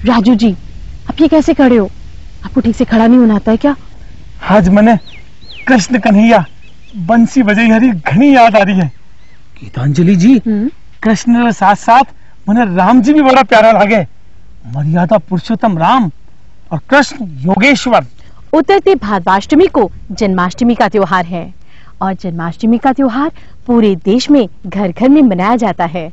राजू जी, आप ये कैसे खड़े हो? आपको ठीक से खड़ा नहीं होना आता है क्या? आज मने कृष्ण कन्हैया बंसी बजाई हरी घनी याद आ रही है। गीतांजलि जी, कृष्ण के साथ साथ मने राम जी भी बड़ा प्यारा लगे। मर्यादा पुरुषोत्तम राम और कृष्ण योगेश्वर। उतरते भाद्राष्टमी को जन्माष्टमी का त्योहार है और जन्माष्टमी का त्योहार पूरे देश में घर घर में मनाया जाता है।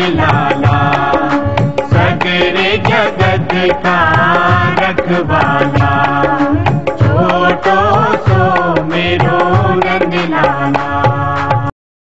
सगरे जगत का रखवाला।